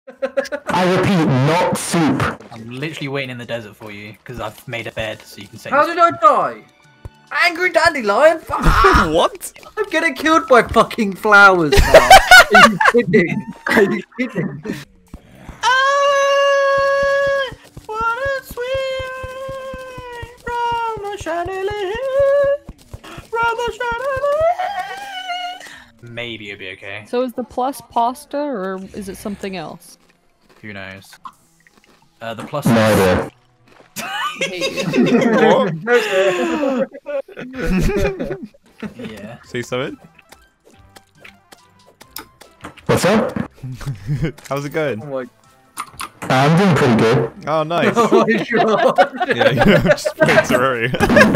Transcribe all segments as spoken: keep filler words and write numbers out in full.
I repeat, not soup. I'm literally waiting in the desert for you because I've made a bed so you can say. How did I die? Angry dandelion? What? I'm getting killed by fucking flowers now. Are you kidding? Are you kidding? Ah, what a sweet from the chandelier, from the chandelier. Maybe it'll be okay. So is the plus pasta or is it something else? Who knows? Uh, the plus. No idea. Yeah. Say something. What's up? How's it going? Oh my, I'm doing pretty good. Oh, nice. oh my god. Yeah, you know, just playing Terraria.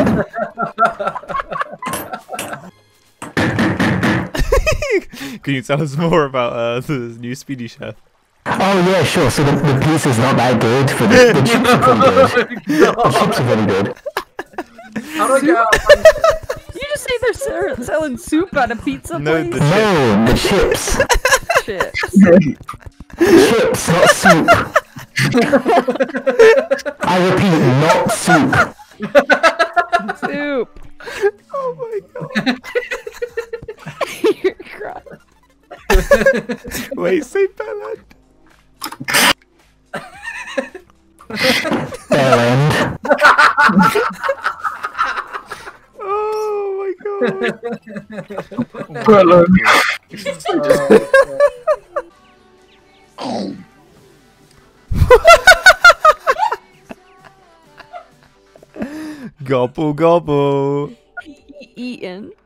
Can you tell us more about uh, the new Speedy Chef? Oh yeah, sure. So the, the pizza's not that good, but the, the chips are pretty good. The chips are pretty good. How do I get out of my... You just say they're ser- selling soup at a pizza No, place? the No, the chips. Shit. Chips, not soup. I repeat, not soup. Soup. Oh my god. You're crying. Wait, say Bellend. Fair end. Oh my god. Oh, Gobble gobble. Eaten.